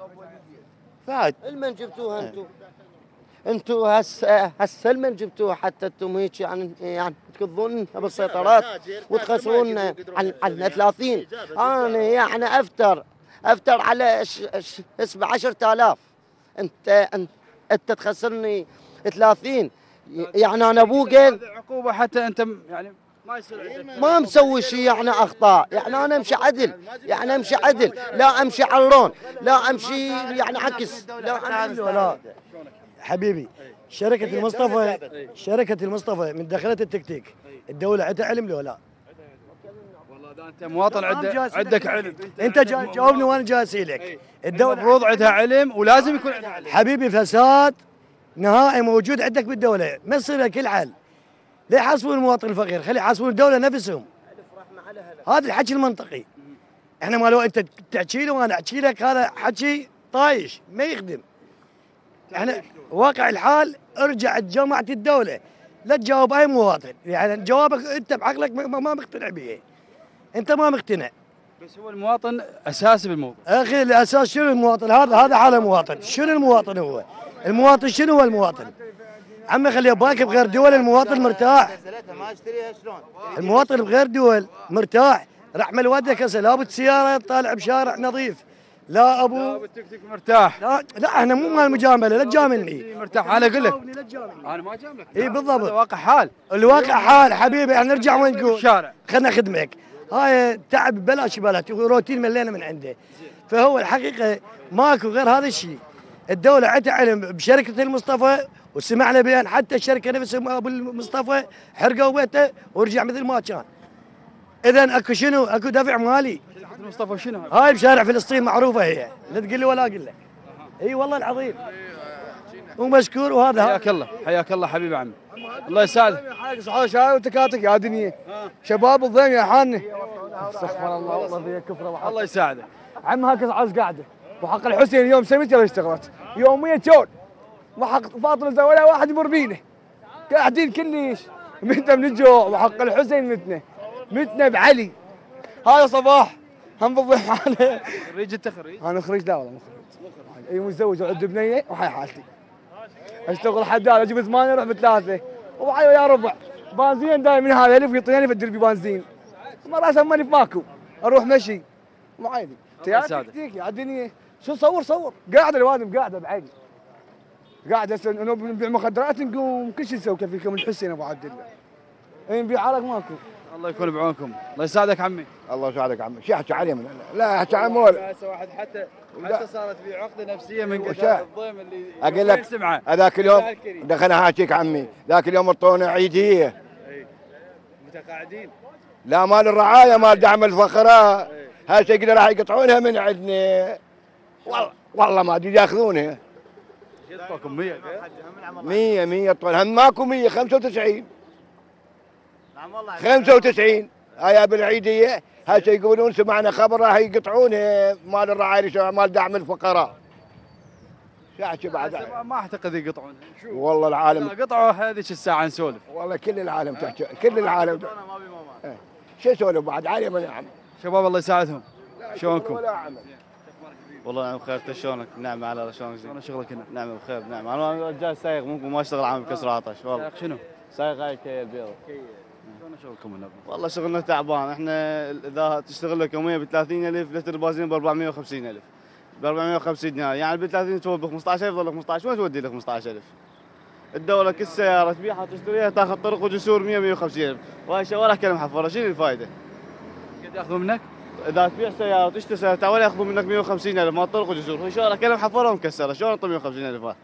فهد المن جبتوها انتم؟ انتم هسه هسه المن جبتوها حتى انتم هيك يعني يعني تكذبون بالسيطرات وتخسرون عن عن ثلاثين. انا يعني افتر افتر على اسمه عشرة آلاف. انت انت تخسرني ثلاثين، يعني انا بوقل عقوبه حتى انت يعني ما يصير ما مسوي شيء يعني اخطاء. يعني انا امشي عدل، يعني امشي عدل، لا امشي علون، لا امشي يعني عكس، لا امشي ولا حبيبي شركة المصطفى شركة المصطفى من دخلت التكتيك الدولة عندها علم لو لا؟ والله اذا انت مواطن عندك عندك علم انت جاوبني وانا جاي اسالك. الدولة المفروض عندها علم ولازم يكون عندها علم. حبيبي فساد نهائي موجود عندك بالدولة، ما يصير كل حل. ليه يحاسبون المواطن الفقير؟ خلي يحاسبون الدولة نفسهم. هذا الحكي المنطقي. احنا ما لو انت تحكي لي وانا احكي لك هذا حكي طايش ما يخدم. احنا واقع الحال ارجع جماعة الدولة لا تجاوب اي مواطن، يعني جوابك انت بعقلك ما مقتنع به. انت ما مقتنع. بس هو المواطن اساسي بالموضوع. اخي الاساس شنو المواطن؟ هذا هذا حاله مواطن، شنو المواطن هو؟ المواطن شنو هو المواطن؟ عمي خليه باك بغير دول المواطن مرتاح. المواطن بغير دول مرتاح، رحمة والدك هسه لابد سيارة طالع بشارع نظيف. لا ابو لا بالتكتيك مرتاح. لا لا احنا مو مال مجامله لا تجاملني. مرتاح انا اقول لك انا ما جاملك. اي بالضبط الواقع حال. الواقع حال حبيبي احنا نرجع وين نقول؟ الشارع خلنا نخدمك. هاي تعب ببلاش بلد روتين ملينا من عنده. فهو الحقيقه ماكو غير هذا الشيء. الدوله عندها علم بشركه المصطفى وسمعنا بان حتى الشركه نفسها ابو المصطفى حرقوا بيته ورجع مثل ما كان. اذا اكو شنو؟ اكو دفع مالي. المصطفى شنو؟ هاي بشارع فلسطين معروفه هي، لا تقول لي ولا اقول لك. اي والله العظيم. ومشكور وهذا حياك الله حياك الله حبيبي عمي. الله يسعدك. حاج صحوه شاي وتكاتك يا دنيا. شباب الضيم يا حاني. استغفر الله والله ذي كفره وحق. الله يساعدك. عم هكذا عز قاعده. وحق الحسين يوم سميت ولا اشتغلت؟ يوميا شلون؟ وحق فاطمه ولا واحد يمر بينا. قاعدين كلش متنا من الجوع وحق الحسين متنا. متنا بعلي. هذا صباح هم بالضيف عليه. خريج انت خريج؟ انا خريج لا والله مو خريج. اي متزوج وعندي بنيه وهاي حالتي. اشتغل حداد اجيب ثمانيه اروح بثلاثه وهاي يا ربع بنزين دائما هذا الف يعطيني الف ادري بنزين. مرات اماني ماكو اروح مشي مو عادي. تكتيك يا الدنيا شو صور صور قاعده الوادم قاعده بعيني. قاعده هسه نبيع مخدرات نقوم كل شيء نسوي كيفكم الحسين ابو عبد الله. نبيع عرق ماكو. الله يكون بعونكم. الله يساعدك عمي. الله يساعدك عمي. شو يحكي عليه من لا يحكي عن مول. هسه واحد حتى حتى صارت في عقده نفسيه من قتال الضيم اللي اقول لك هذاك اليوم دخلنا حاكيك عمي ذاك اليوم اعطونا عيديه. اي متقاعدين. لا مال الرعايه مال دعم الفقراء. هسه يقدر راح يقطعونها من عندنا. والله والله ما ادري ياخذونها. يعطوكم مية مية مية طول هم ماكو مية خمسة وتسعين. خمسة وتسعين هاي بالعيديه هسه يقولون سمعنا خبر راح يقطعون مال الرعايه مال دعم الفقراء. شو احكي بعد؟ ما اعتقد يقطعون. والله العالم قطعوا هذيك الساعه نسولف. والله كل العالم تحكي كل العالم اه. شو اسولف بعد عالي من عم. شباب الله يساعدهم. شلونكم؟ ولا عمل. والله نعم بخير. انت شلونك؟ نعم على شلونك؟ شلون شغلك هنا؟ نعم بخير. نعم انا رجال سايق ممكن ما اشتغل عام بكسر عطش والله. سايق شنو؟ سايق هاي كي البيض. شلون شغلكم هنا؟ والله شغلنا تعبان. احنا اذا تشتغل لك يوميا ب ثلاثين ألف لتر بنزين ب أربعمية وخمسين ألف ب أربعمية وخمسين دينار يعني ب ثلاثين تسوي ب خمسة عشر يفضل لك خمسة عشر وين تودي لك خمسة عشر ألف؟ الدولة كل سيارة تبيعها تشتريها تاخذ طرق وجسور مية مية وخمسين ألف وهاي شوارع كلام محفرة. شنو الفائدة؟ قد ياخذون منك؟ اذا تبيع سيارة وتشتري سيارة ولا ياخذون منك مية وخمسين ألف مال طرق وجسور. هي شوارع كلام محفرة ومكسرة شلون انطي مية وخمسين ألف هاي؟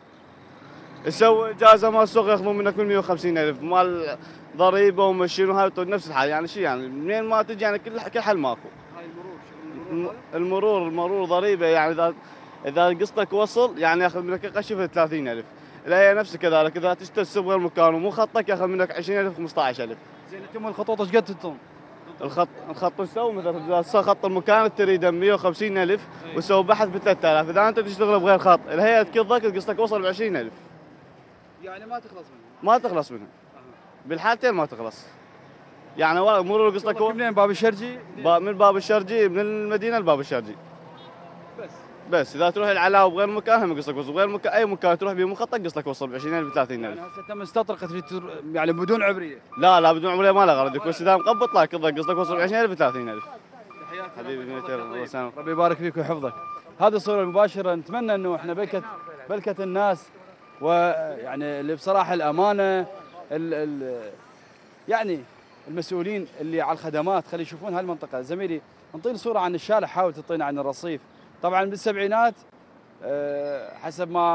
تسوي اجازة مال السوق ياخذون منك مية وخمسين ألف مال ضريبه ومشين وهاي نفس الحال يعني شيء يعني منين ما تجي يعني كل كل حل ماكو. هاي المرور المرور المرور ضريبه يعني اذا اذا قسطك وصل يعني ياخذ منك قشفه ثلاثين ألف. لا هي نفس كذلك اذا تستلزم غير مكان ومو خطك ياخذ منك عشرين ألف خمسة عشر ألف. زين انتم الخطوط ايش قد تنطون؟ الخط الخط نسوي مثلا اذا خط المكان تريده مية وخمسين ألف وسوي بحث ب ثلاثة آلاف. اذا انت تشتغل بغير خط الهيئه تكضك قسطك وصل ب عشرين ألف. يعني ما تخلص منها. ما تخلص منها. بالحالتين ما تخلص. يعني مرور قصدك منين باب الشرجي؟ من باب الشرجي من المدينه لباب الشرجي. بس بس اذا تروح العلاء بغير مكان هم قصدك وصل بغير مكان اي مكان تروح به مخطط قصدك وصل ب عشرين ألف ب ثلاثين ألف. يعني هسه تم استطرقت في يعني بدون عبريه. لا لا بدون عبريه ما له غرض بس اذا مقبط لك قصدك وصل ب عشرين ألف ب ثلاثين ألف. حبيبي الله يسلمك. ربي يبارك فيك ويحفظك. هذه الصوره المباشره نتمنى انه احنا بلكت بلكت الناس ويعني اللي بصراحه الامانه ال ال يعني المسؤولين اللي على الخدمات خلي يشوفون هالمنطقه. زميلي نعطينا صوره عن الشارع حاول تعطينا عن الرصيف. طبعا بالسبعينات حسب ما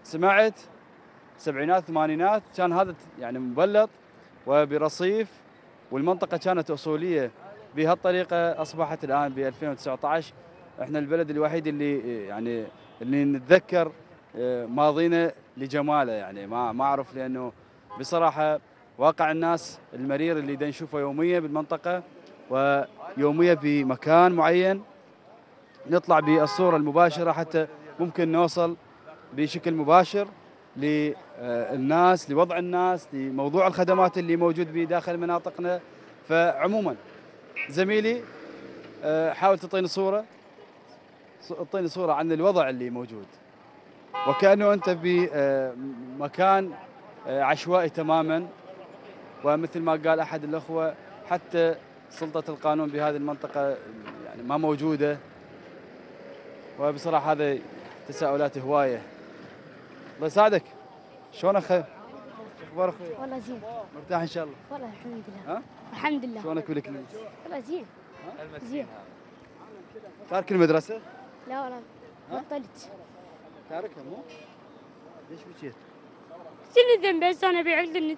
سمعت سبعينات ثمانينات كان هذا يعني مبلط وبرصيف، والمنطقه كانت اصوليه بهالطريقه. اصبحت الان ب ألفين وتسعة عشر احنا البلد الوحيد اللي يعني اللي نتذكر ماضينا لجماله، يعني ما ما اعرف، لانه بصراحه واقع الناس المرير اللي دا نشوفه يوميا بالمنطقه ويوميا بمكان معين. نطلع بالصوره المباشره حتى ممكن نوصل بشكل مباشر للناس، لوضع الناس، لموضوع الخدمات اللي موجود بداخل مناطقنا. فعموما زميلي حاول تعطيني صوره تعطيني صوره عن الوضع اللي موجود، وكأنه أنت بمكان عشوائي تماما، ومثل ما قال أحد الأخوة حتى سلطة القانون بهذه المنطقة يعني ما موجودة. وبصراحة هذا تساؤلات هواية. الله يساعدك. شلونك خير؟ أخبارك خير؟ والله زين. مرتاح إن شاء الله؟ والله الحمد لله. ها؟ الحمد لله. شلونك بالكلية؟ والله زين. زين. تارك المدرسة؟ لا والله بطلت. تاركها مو؟ ليش بكيت؟ شنو الذنب هسه انا ابيع النت؟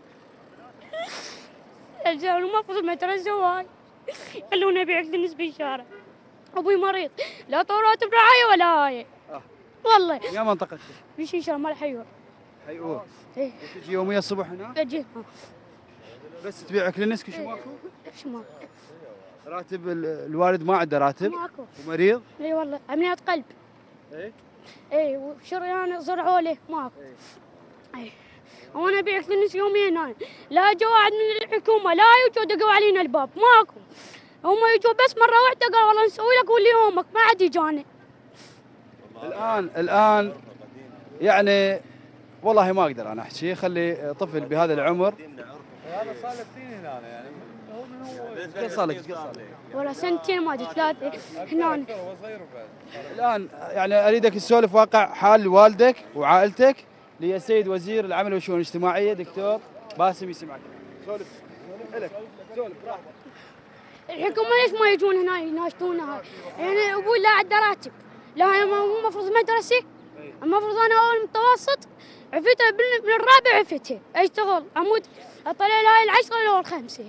المفروض المدرسة هواي خلونا ابيع النت بالشارع. ابوي مريض، لا طورات برعاية ولا هاي. اه والله. يا منطقتك؟ بشيشة مال حيور. حيور؟ ايه. تجي يوميا الصبح هنا؟ اجي. بس تبيع اكل الناس كل شيء ماكو؟ ايش ماكو؟ راتب الوالد ما عنده راتب؟ ماكو. ومريض؟ اي والله عمليات قلب. ايه؟ اي وشريان زرعوا له ماكو. اي وانا ابيع الناس يوميا هنا، لا جو واحد من الحكومه لا يجوا دقوا علينا الباب ماكو. هم يجوا بس مره واحده قالوا والله نسوي لك واللي يومك، ما عاد يجانا. الان الان يعني والله ما اقدر انا احكي، خلي طفل بهذا العمر. هذا صار له سنين هنا يعني هو من هو ايش صار لك؟ ايش صار لك؟ والله سنتين ما ادري ثلاثه هنا. الان يعني اريدك تسولف واقع حال والدك وعائلتك للسيد وزير العمل والشؤون الاجتماعيه دكتور باسم يسمعك. سولف لك سولف براحتك. الحكومه ليش ما يجون هنا يناشدونا؟ يعني ابوي لا عنده راتب، لا مو المفروض مدرسه، المفروض انا اول متوسط عفيته من الرابع عفيته اشتغل عمود اطلع هاي العشره لو الخمسه.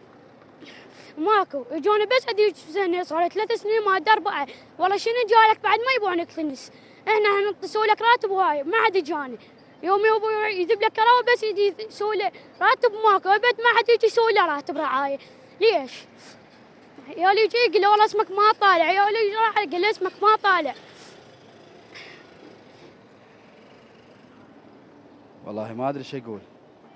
ماكو يجوني بس اديك سنه صار ثلاث سنين ما ادري اربعه، والله شنو جالك بعد ما يبونك تنس، احنا نسوي لك راتب وهاي ما عاد يجاني. يوم ابوي يجيب لك كراوه بس يجي يسوي له راتب ماكو، ابد ما حد يجي يسوي له راتب رعايه. ليش؟ عيالي يجي يقول له والله اسمك ما طالع، عيالي يجي راح يقول له اسمك ما طالع. والله ما ادري ايش اقول.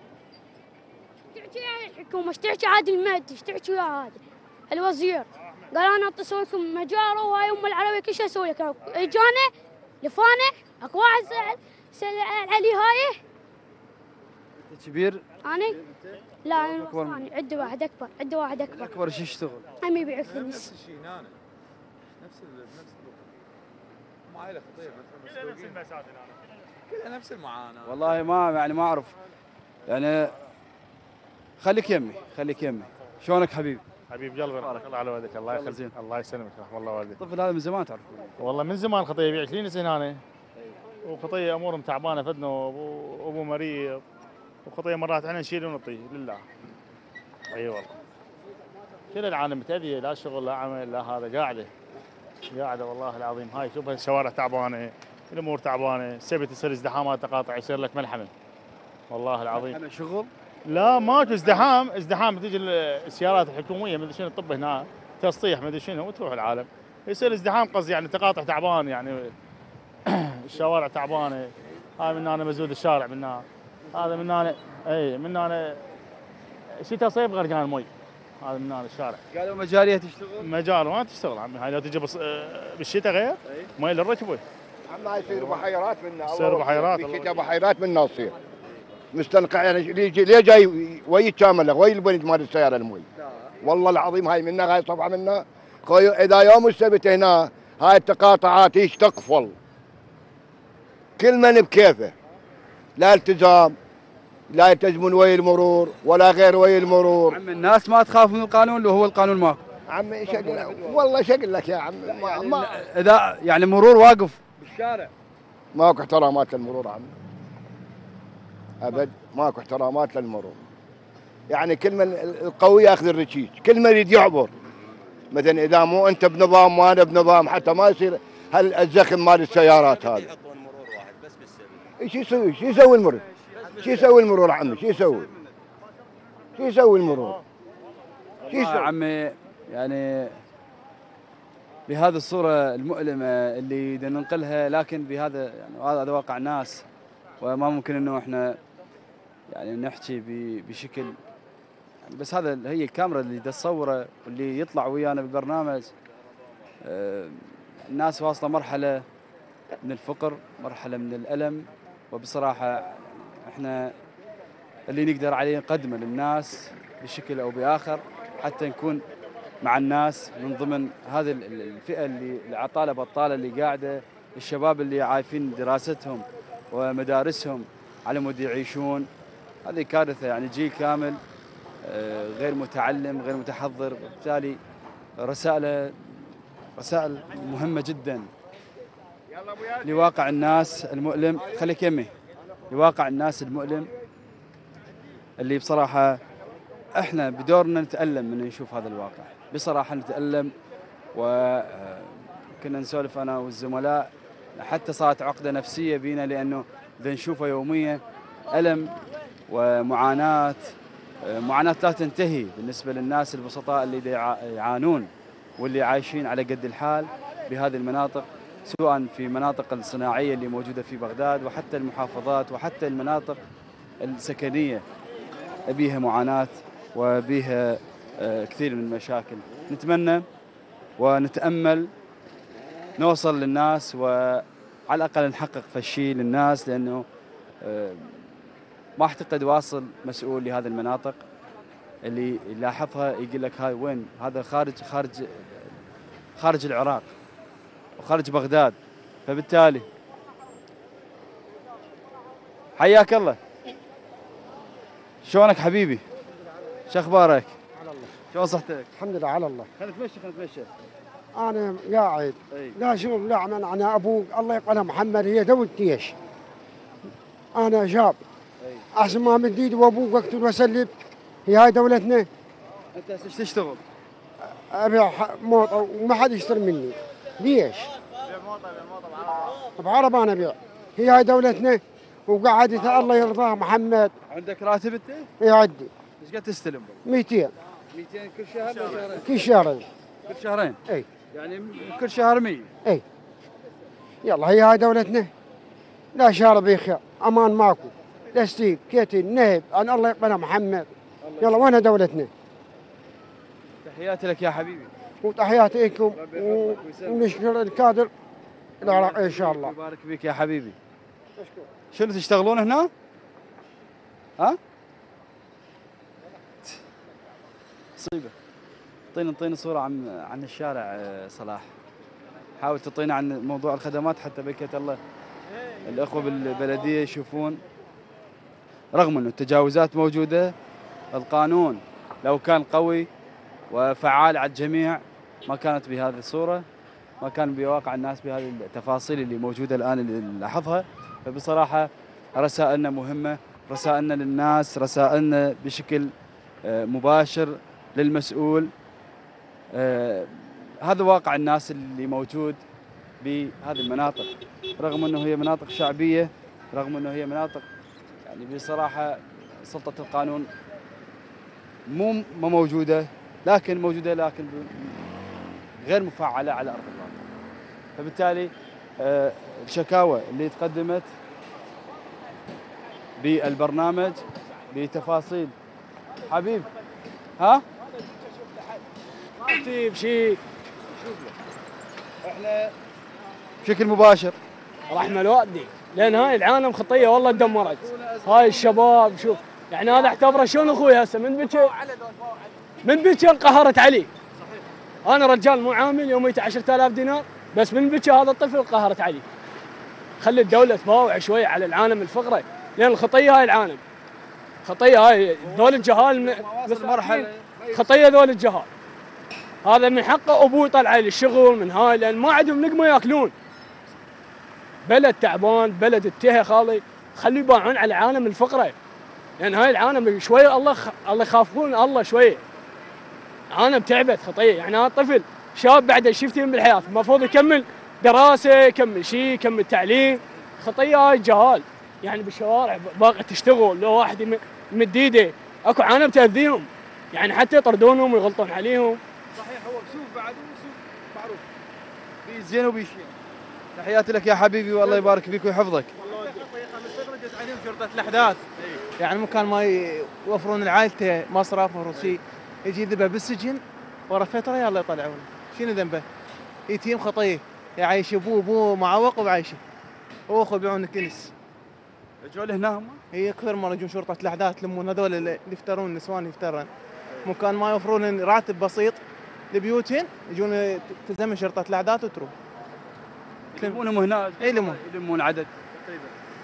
تحكي يا الحكومه، ايش تحكي عادل المهدي، ايش تحكي يا هذا الوزير؟ قال انا اسوي لكم مجارة وهاي ام العربيه كل شيء اسوي لك. اجانا لفانه اكو واحد سال سال علي هاي. انت كبير؟ انا؟ لا انا ثاني، عندي واحد اكبر، عندي واحد اكبر. اكبر ايش يشتغل؟ عم يبيع الناس. نفس الشيء هنا نفس نفس هم عائله خطير مثل نفس المأساة كلها نفس المعاناه. والله ما يعني ما اعرف يعني. خليك يمي خليك يمي. شلونك حبيبي؟ حبيب قلبي بارك الله على والدك. الله يخليك. الله يسلمك رحم الله والديك. الطفل هذا من زمان تعرفه؟ والله من زمان خطيه يبيع عشرين سنه انا، وخطيه امورهم تعبانه فدنا وابو مريض، وخطيه مرات احنا نشيل ونطي لله. اي والله كل العالم متأذية، لا شغل لا عمل لا هذا، قاعده قاعده والله العظيم. هاي شوف الشوارع تعبانه، الامور تعبانه، السبت يصير ازدحامات تقاطع، يصير لك ملحمه والله العظيم. انا شغل؟ لا ماكو ازدحام، ازدحام تجي السيارات الحكوميه مدري شنو تطب هنا تسطيح مدري شنو وتروح العالم، يصير ازدحام قصدي يعني تقاطع تعبان يعني الشوارع تعبانه. هاي من هنا مزود الشارع من هنا، هذا من هنا اي من هنا شتاء صيف غرقان المي، هذا من هنا الشارع. قالوا مجاريه تشتغل؟ مجال ما تشتغل عمي، هاي لو تجي بالشتاء غير مي للركبه. عم هاي يصير بحيرات منا، يصير بحيرات بالشتاء بحيرات منا تصير مستنقع يعني. ليه جاي وي كامله وي البنت مال السياره المي والله العظيم. هاي منا هاي طبعا منا اذا يوم السبت هنا هاي التقاطعات ايش تقفل، كل من بكيفه، لا التزام لا يلتزمون ويا المرور ولا غير ويا المرور. عم الناس ما تخاف من القانون لو هو القانون ماكو. عم ايش اقول والله ايش اقول لك يا عم؟ ما, ما اذا يعني مرور واقف بالشارع ماكو احترامات للمرور عمي ابد، ماكو احترامات للمرور. يعني كل من القوي ياخذ الرشيش، كل من يريد يعبر. مثلا اذا مو انت بنظام وانا بنظام حتى ما يصير هالزخم مال السيارات هذا. ايش يسوي؟ شو يسوي المرور؟ شو يسوي المرور عمي؟ شو يسوي؟ شو يسوي المرور؟ شو يسوي؟ عمي يعني بهذه الصورة المؤلمة اللي بدنا ننقلها، لكن بهذا يعني هذا واقع الناس، وما ممكن انه احنا يعني نحكي بشكل يعني، بس هذا هي الكاميرا اللي تصوره واللي يطلع ويانا بالبرنامج. الناس واصلة مرحلة من الفقر، مرحلة من الألم، وبصراحة احنا اللي نقدر عليه نقدمه للناس بشكل او باخر حتى نكون مع الناس من ضمن هذه الفئة اللي العطالة بطالة اللي قاعدة، الشباب اللي عايفين دراستهم ومدارسهم على مود يعيشون. هذه كارثة، يعني جيل كامل غير متعلم غير متحضر، بالتالي رسائل رسائل مهمة جدا لواقع الناس المؤلم. خليك يمي لواقع الناس المؤلم اللي بصراحة احنا بدورنا نتألم من نشوف هذا الواقع، بصراحة نتألم. وكنا نسولف انا والزملاء حتى صارت عقدة نفسية بينا، لانه بدنا نشوفه يوميا ألم ومعاناة، معاناة لا تنتهي بالنسبة للناس البسطاء اللي يعانون واللي عايشين على قد الحال بهذه المناطق، سواء في المناطق الصناعية اللي موجودة في بغداد وحتى المحافظات وحتى المناطق السكنية بيها معاناة وبيها كثير من المشاكل. نتمنى ونتأمل نوصل للناس وعلى الأقل نحقق فشي للناس، لأنه ما أعتقد واصل مسؤول لهذه المناطق اللي يلاحظها يقول لك هاي وين، هذا خارج خارج خارج العراق وخارج بغداد. فبالتالي حياك الله، شلونك حبيبي؟ شو اخبارك؟ على الله. شلون صحتك؟ الحمد لله على الله. خلينا نتمشى خلينا نتمشى. انا قاعد أي. لا شغل لا عمل. انا ابوك الله يقبله محمد هي دولة جيش. انا شاب احسن ما مد ايدي وابوك واقتل واسلب. هي هاي دولتنا. انت ايش تشتغل؟ ابيع موطه وما حد يشتري مني. ليش؟ بعرب انا ابيع. هي هاي دولتنا وقعدت الله يرضاه محمد. عندك راتب انت؟ اي عندي. ايش قاعد تستلم؟ مئتين. مئتين كل شهر ولا شهرين؟ كل شهرين. كل شهرين؟ اي. يعني كل شهر مية. اي. يلا هي هاي دولتنا. لا شارب بخير، امان ماكو، لا ستيب، كيتي، نهب، ان الله يقبلها محمد. يلا وين دولتنا؟ تحياتي لك يا حبيبي. وتحياتي لكم و... ونشكر الكادر العراقي ان شاء الله. يبارك فيك يا حبيبي. شنو تشتغلون هنا؟ ها؟ مصيبة. اعطينا اعطينا صورة عن عن الشارع صلاح. حاول تعطينا عن موضوع الخدمات حتى بكيت الله الأخوة بالبلدية يشوفون، رغم أنه التجاوزات موجودة، القانون لو كان قوي وفعال على الجميع ما كانت بهذه الصورة، ما كان بواقع الناس بهذه التفاصيل اللي موجودة الآن اللي نلاحظها. فبصراحة رسائلنا مهمة، رسائلنا للناس، رسائلنا بشكل مباشر للمسؤول. هذا واقع الناس اللي موجود بهذه المناطق، رغم أنه هي مناطق شعبية، رغم أنه هي مناطق يعني بصراحة سلطة القانون مو ما موجودة، لكن موجودة لكن غير مفعلة على أرض الواقع. فبالتالي الشكاوى اللي تقدمت بالبرنامج بتفاصيل حبيب ها ما شيء احنا بشكل مباشر رحمة الوالدي، لان هاي العالم خطيه والله تدمرت. هاي الشباب شوف يعني هذا اعتبره شلون اخوي هسه من بكر من بكر قهرت علي. انا رجال مو عامل يوميته عشرة آلاف دينار، بس من بكر هذا الطفل قهرت علي. خلي الدوله تباوع شوي على العالم الفقره، لان الخطيه هاي العالم خطيه. هاي ذول الجهال مرحله خطيه ذول الجهال. هذا من حقه ابوه يطلع لي الشغل من هاي، لان ما عندهم لقمه ياكلون. بلد تعبان، بلد التهى خالي، خلوا يباعون على العالم الفقره. لان يعني هاي العالم شويه الله خ... الله يخافون الله شويه. عالم تعبت خطيه، يعني هذا طفل شاب بعد شفتين بالحياه، المفروض يكمل دراسه، يكمل شيء، يكمل تعليم. خطيه هاي جهال، يعني بالشوارع باقي تشتغل، لو واحد يمد ايده اكو عالم تاذيهم، يعني حتى يطردونهم ويغلطون عليهم. صحيح، هو بسوق بعد وسوق معروف بيزين وبيشين. تحياتي لك يا حبيبي والله يبارك فيك ويحفظك. والله خرجت عليهم شرطه الاحداث، يعني مكان ما يوفرون لعائلته مصرف او شيء، يجي ذبه بالسجن ورا فتره يلا يطلعونه. شنو ذنبه؟ يتيم خطيه، يعيش ابوه ابوه معوق وبعيشه، واخوه يبيعون الكنس. اجوا هنا هم؟ هي كثر مره يجون شرطه الاحداث يلمون هذول اللي يفترون، النسوان يفترن، مكان ما يوفرون راتب بسيط لبيوتهن يجون تلزم شرطه الاحداث وتروح. يلمونهم هنا؟ اي يلمون يلمون عدد تقريبا.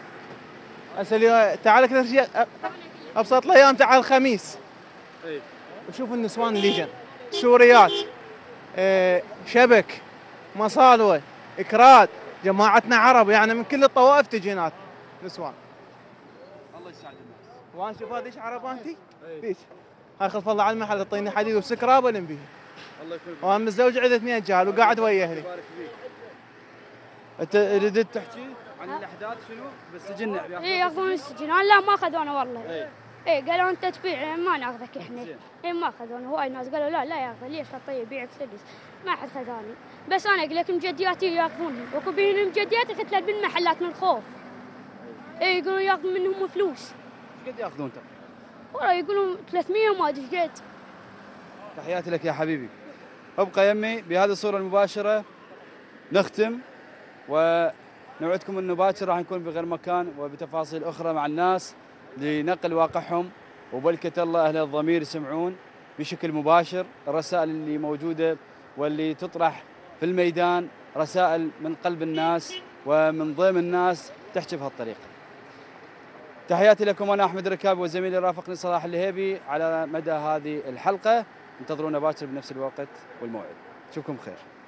هسه تعال اكثر شيء ابسط الايام، تعال الخميس اي وشوف النسوان اللي جن، سوريات، اه شبك، مصالوه، اكراد، جماعتنا عرب، يعني من كل الطوائف تجي هناك نسوان. الله يسعد الناس. وانا شوف هذه ايش عربانتي؟ ليش؟ هاي خلف الله على المحل تعطيني حديد وسكراب والم به. الله يكون وانا متزوج عندي اثنين رجال وقاعد ويا اهلي. يبارك فيك. انت ردت تحكي عن الاحداث شنو؟ بالسجن اي ياخذون السجن، انا لا ما اخذونه والله. اي اي قالوا انت تبيع ما ناخذك احنا. اي ما اخذونه، هواي ناس قالوا لا لا ياخذ ليش خطيه يبيعك سدس، ما حد خذاني. بس انا اقول لك مجدياتي ياخذونهم، وكو بيهم مجدياتي قتلت بالمحلات من الخوف. اي يقولون ياخذون منهم فلوس. ايش قد ياخذون انت؟ والله يقولون ثلاثمية وما ادري قد. تحياتي لك يا حبيبي. ابقى يمي بهذه الصوره المباشره نختم، ونوعدكم انه باكر راح نكون بغير مكان وبتفاصيل اخرى مع الناس لنقل واقعهم، وبلكة الله اهل الضمير يسمعون بشكل مباشر الرسائل اللي موجوده واللي تطرح في الميدان، رسائل من قلب الناس ومن ضيم الناس تحكي بهالطريقه. تحياتي لكم، انا احمد ركابي وزميلي رافقني صلاح الهيبي على مدى هذه الحلقه. انتظرونا باكر بنفس الوقت والموعد. اشوفكم بخير.